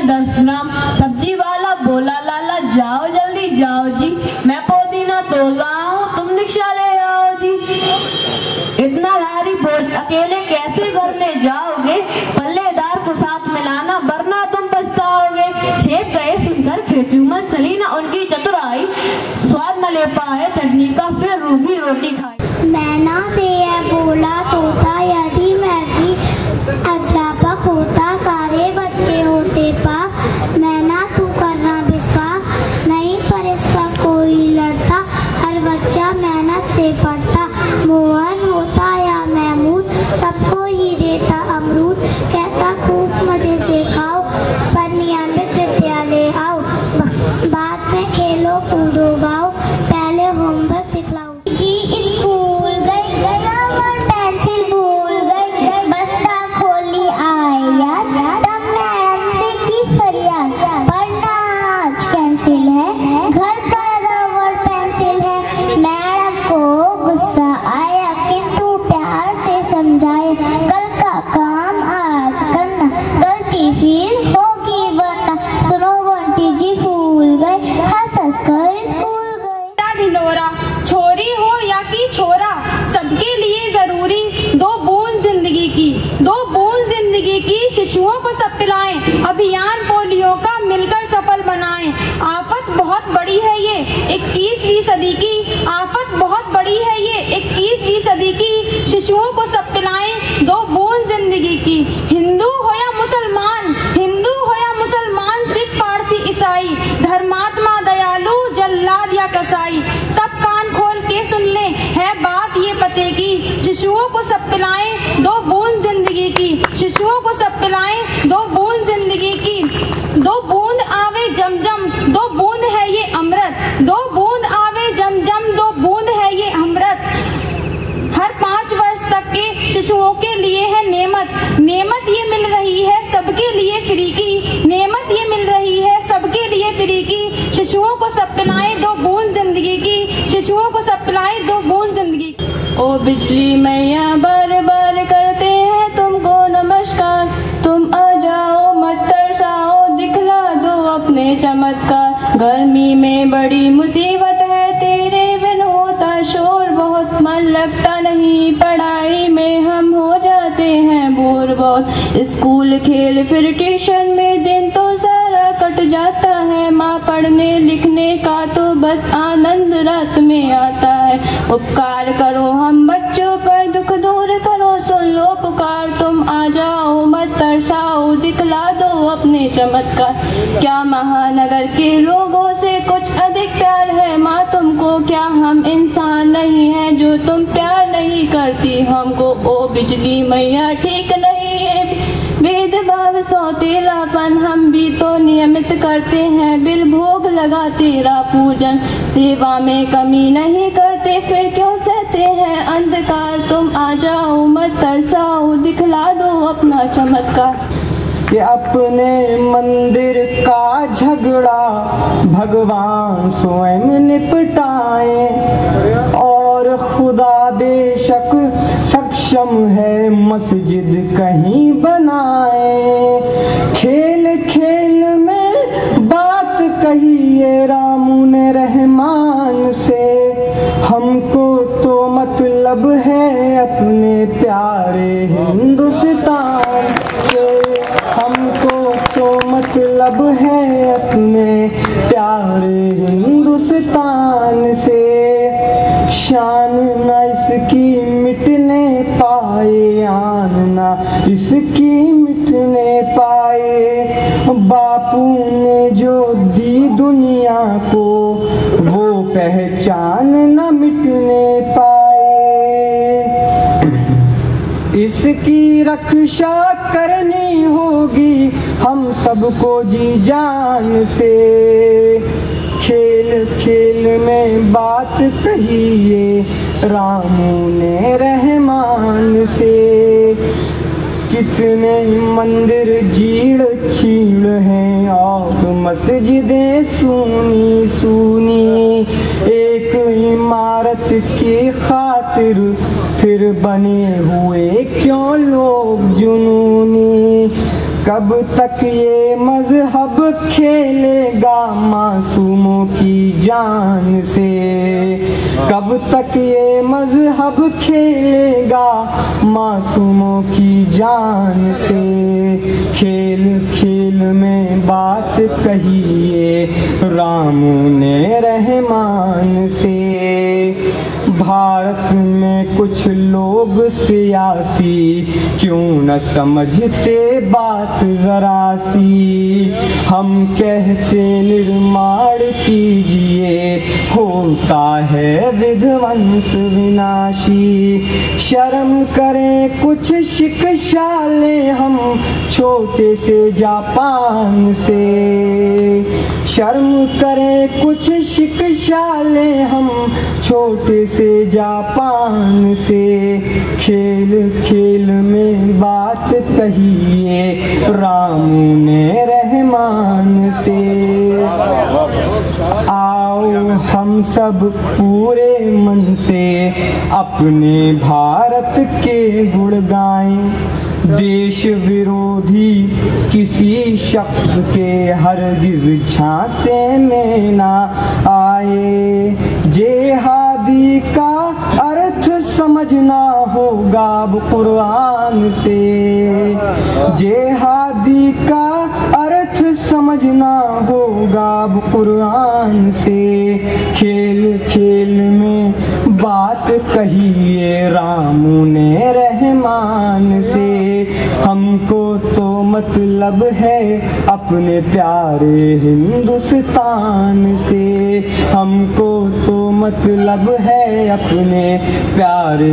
10 ग्राम। सब्जी वाला बोला लाला जाओ जल्दी जाओ जी, मैं पुदीना तोड़ रहा हूँ तुम रिक्शा ले आओ जी। इतना भारी बोझ अकेले कैसे करने जाओगे, पल्लेदार को साथ मिलाना वरना तुम पछताओगे। छेप गए सुनकर खेचूमल, चली ना उनकी चतुराई, स्वाद न ले पाए चटनी का फिर रूखी रोटी खाई। मैना से यह बोला तोता, यदि मैं भी अध्यापक होता सारे बच्चे होते पास। मैना तू करना विश्वास नहीं पर इस पर कोई लड़ता, हर बच्चा मेहनत से पढ़ता। मोहन होता या महमूद सबको ही देता अमरूद, कहता खूब मजे से खाओ पर नियमित विद्यालय आओ। बाद में खेलो कूदो गाओ, पहले होमवर्क दिखलाओ। जी स्कूल गई रबर पेंसिल भूल गई, बस्ता खोली आया तब मैडम से की फरियाद, पढ़ना आज कैंसिल है घर पर रबर पेंसिल है। मैडम को गुस्सा आया किंतु प्यार से समझाए, कल का काम आज करना गलती फिर होगी वरना। सुनो बंटी जी फूल गए हंस हंस कर स्कूल गए। ढिंढोरा छोरी हो या कि छोरा सबके लिए जरूरी, 2 बूंद जिंदगी की 2 बूंद जिंदगी की शिशुओं को सब पिलाएं, अभियान पोलियो का मिलकर सफल बनाएं। आफत बहुत बड़ी है ये 21वीं सदी की, आफत बहुत बड़ी है ये 21वीं सदी की, शिशुओं को सब पिलाएं 2 बूंद जिंदगी की। हिंदू हो या मुसलमान, हिंदू हो या मुसलमान, सिख पारसी ईसाई, धर्मात्मा दयालु जल्लाद या कसाई, सब कान खोल के सुन ले है बात ये पते की, शिशुओं को सब पिलाएं 2 बूंद जिंदगी की, शिशुओं को सब पिलाएं 2 बूंद जिंदगी की। 2 बूंद आवे जम जम 2 बूंद है ये अमृत, 2 बूंद आवे जम जम 2 बूंद है ये अमृत। हर 5 वर्ष तक के शिशुओं के लिए है नेमत, नेमत ये मिल रही है सबके लिए फ्री की, नेमत ये मिल रही है सबके लिए फ्री की। शिशुओं को सब पिलाएं 2 बूंद जिंदगी की, शिशुओं को सब पिलाएं 2 बूंद जिंदगी की। ओ बिजली मैया बार बार करते हैं तुमको नमस्कार, तुम आ जाओ मत तरसाओ दिखला दो अपने चमत्कार। गर्मी में बड़ी मुसीबत है तेरे बिन होता शोर बहुत, मन लगता नहीं पढ़ाई में हम हो जाते हैं बोर बहुत। स्कूल खेल फिर ट्यूशन में दिन तो सारा कट जाता है, माँ पढ़ने लिखने का तो बस आनंद रात में आता है। उपकार करो हम बच्चों पर दुख दूर करो, सुन लो पुकार तुम आ जाओ मत तरसाओ दिखला दो अपने चमत्कार। क्या महानगर के लोगों से कुछ अधिक प्यार है माँ तुमको, क्या हम इंसान नहीं है जो तुम प्यार नहीं करती हमको। ओ बिजली मैया ठीक नहीं है भेदभाव सौतेलापन, हम भी तो नियमित करते हैं बिल भोग लगा तेरा पूजन। सेवा में कमी नहीं करते फिर क्यों सहते हैं अंधकार, तुम आ जाओ मत तरसाओ दिखला दो अपना चमत्कार। कि अपने मंदिर का झगड़ा भगवान स्वयं निपटाए, और खुदा बेशक सक्षम है मस्जिद कहीं बनाए। खेल खेल में बात कही ये रामू ने रहमान से, हमको तो मतलब है अपने प्यारे हिंदुस्तान से, हमको तो मतलब है अपने प्यारे हिंदुस्तान से। शान न इसकी मिटने पाए, आन न इसकी मिटने पाए। बापू ने जो दी दुनिया को वो पहचान न मिटने पाए। इसकी रक्षा करनी होगी हम सबको जी जान से। खेल खेल में बात कही ये रामू ने रहमान से। कितने मंदिर जीड़ छीड़ हैं और मस्जिदें सूनी सूनी, एक इमारत की खातिर फिर बने हुए क्यों लोग जुनूनी। कब तक ये मजहब खेलेगा मासूमों की जान से, कब तक ये मजहब खेलेगा मासूमों की जान से। खेल खेल में बात कहिए रामू ने रहमान से। भारत में कुछ लोग सियासी क्यों न समझते बात जरा सी, हम कहते निर्माण कीजिए होता है विध्वंस विनाशी। शर्म करें कुछ शिक्षा लें हम छोटे से जापान से, शर्म करें कुछ शिक्षा लें हम छोटे से जापान से। खेल खेल में बात कहिए रामू ने रहमान से। आओ हम सब पूरे मन से अपने भारत के गुण गाएं, देश विरोधी किसी शख्स के हरगिज़ झांसे में ना आए। जेहादी का अर्थ समझना होगा अब कुरान से, जेहादी का अर्थ समझना होगा अब कुरान से। खेल खेल में बात कहिए रामू ने रहमान से। हमको तो मतलब है अपने प्यारे हिंदुस्तान से, हमको तो मतलब है अपने प्यारे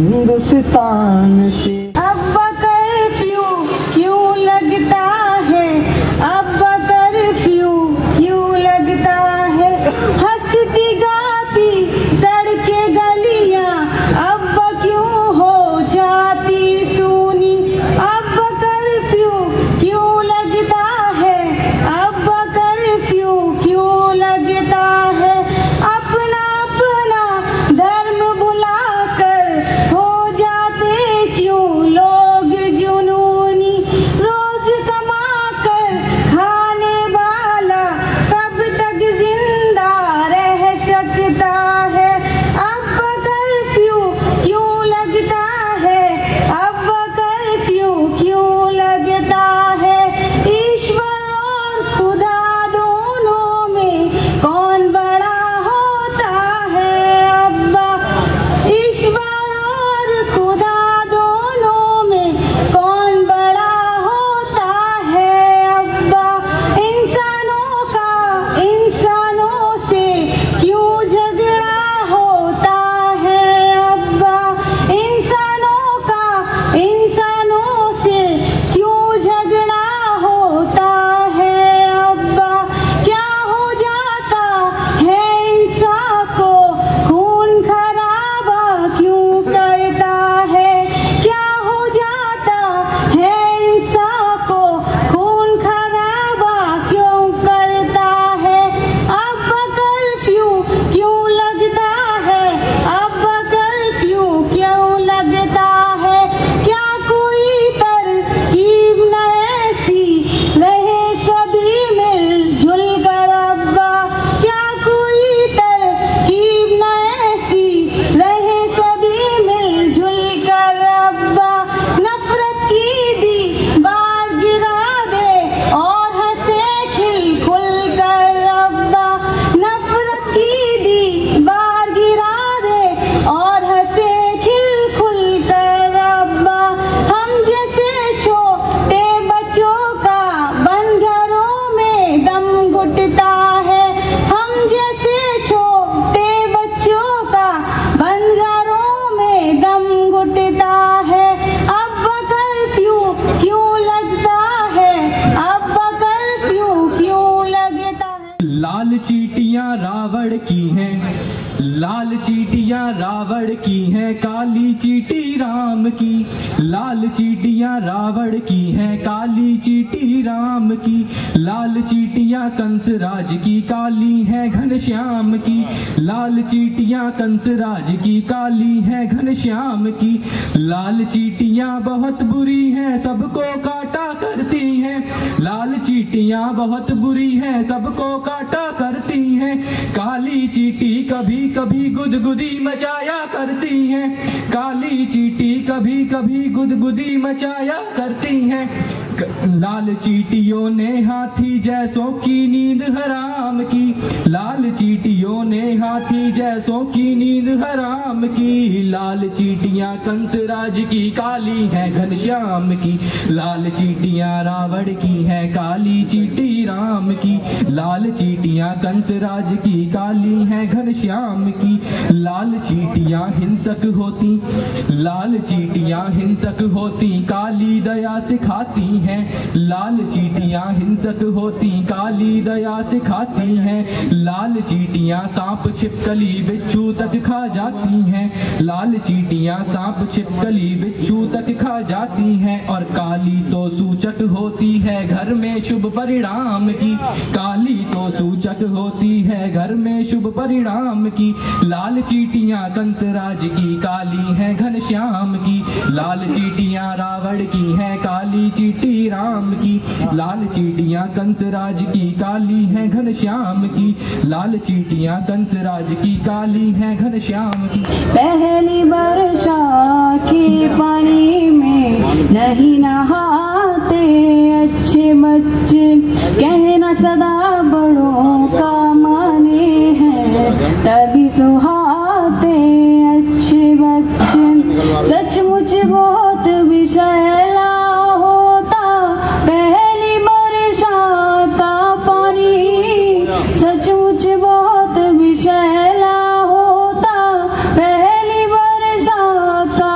हिंदुस्तान से। अब कर्फ्यू क्यों लगता है, अब कर्फ्यू क्यों लगता है, हंसती गाती सड़कें गलियां अब क्यों हो जाती सूनी। अब कर्फ्यू क्यों लगता है, अब कर्फ्यू क्यों लगता है, अपना अपना धर्म भुलाकर हो जाते क्यों लोग जुनूनी। रोज कमा कर खाने वाला कब तक जिंदा रह सकता है। अब कर्फ्यू क्यों लगता है, अब कर्फ्यू क्यों लगता है। ईश्वर और खुदा दोनों में कौन बड़ा होता है अब्बा, ईश्वर और खुदा दोनों में कौन बड़ा होता है अब्बा। इंसानों का इंसानों से क्यों झगड़ा होता है अब्बा, इंसानों का इंसानों से क्यों झगड़ा होता है अब्बा। क्या हो जाता है इंसान को खून खराबा क्यों करता है, क्या हो जाता है इंसान को खून खराबा क्यों करता है। अब कर्फ्यू क्यों लगता है, अब कर्फ्यू क्यों लगता है, क्या कोई तरकीब न ऐसी रहे सभी मिलजुल कर अब्बा, क्या कोई तरकीब न ऐसी रहे सभी मिलजुल कर अब्बा। नफरत की दीवार गिरा दे और हंसे खिल खुल कर अब्बा, नफरत की दीवार गिरा दे और हंसे खिल खुल कर अब्बा। हम जैसे छोटे बच्चों का बंद घरों में दम घुटता है, हम जैसे छोटे बच्चों का बंद घरों में दम घुटता है। अब कर्फ्यू क्यों लगता है, अब कर्फ्यू क्यों लगता है। लाल चीटियां रावण की हैं, लाल चींटियां रावण की हैं, काली चींटी राम की। लाल चींटियां रावण की हैं, काली चींटी राम की। लाल चींटियां कंसराज की, काली हैं घनश्याम की। लाल चींटियां कंसराज की, काली हैं घनश्याम की। लाल चींटियां बहुत बुरी हैं, सबको काटा करती हैं। लाल चींटियां बहुत बुरी हैं, सबको काटा करती हैं। काली चींटी कभी कभी गुदगुदी मचाया करती हैं। काली चींटी कभी कभी गुदगुदी मचाया करती हैं। लाल चींटियों ने हाथी जैसों की नींद हराम की। लाल चींटियों ने हाथी जैसों की नींद हराम की। लाल चींटियां कंसराज की, काली हैं घनश्याम की। लाल चींटियां रावण की हैं, काली चींटी राम की। लाल चींटियां कंसराज की, काली हैं घनश्याम की। लाल चींटियां हिंसक होती, लाल चींटियां हिंसक होती, काली दया सिखाती हैं। लाल चींटियां हिंसक होती, काली दया सिखाती हैं। लाल चींटियां सांप छिपकली बिच्छू तक खा जाती हैं। लाल चींटियां सांप छिपकली बिच्छू तक खा जाती हैं। और काली तो सूचक होती है घर में शुभ परिणाम की। काली तो सूचक होती है घर में शुभ परिणाम की। लाल चींटियां कंसराज की, काली हैं घनश्याम की। लाल चींटियां रावण की हैं, काली चींटी राम की। लाल चींटियां कंसराज की, काली हैं घनश्याम की। लाल चींटियां कंसराज की, काली हैं घनश्याम की। पहली वर्षा के पानी में नहीं नहाते अच्छे बच्चे, कहना सदा बड़ों का माने हैं, तभी सुहाते अच्छे बच्चे। सचमुच बहुत विषैला होता पहली वर्षा का पानी। सचमुच बहुत विषैला होता पहली वर्षा का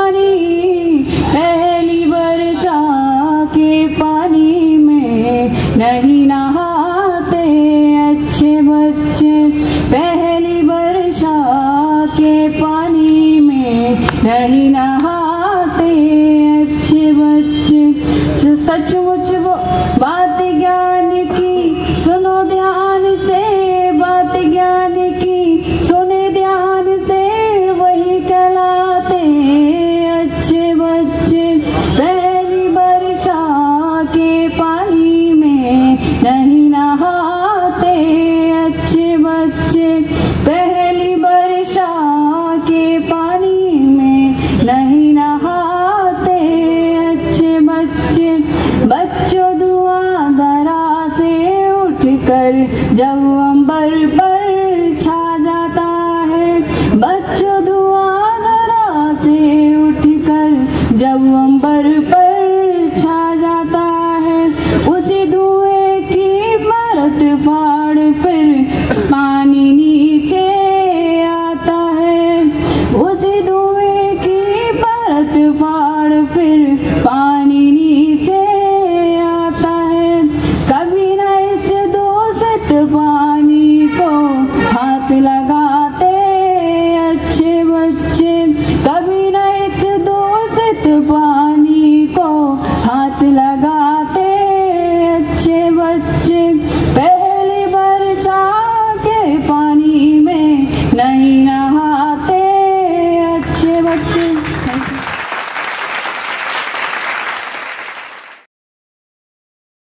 पानी। पहली वर्षा के पानी में नहीं नहाते अच्छे बच्चे। पहली वर्षा के पानी में नहीं नहाते अच्छे बच्चे। सचमुच वो बात ज्ञान की सुनो ध्यान से, बात ज्ञान की सुने ध्यान से, वही कहलाते अच्छे बच्चे। पहली वर्षा के पानी में नहीं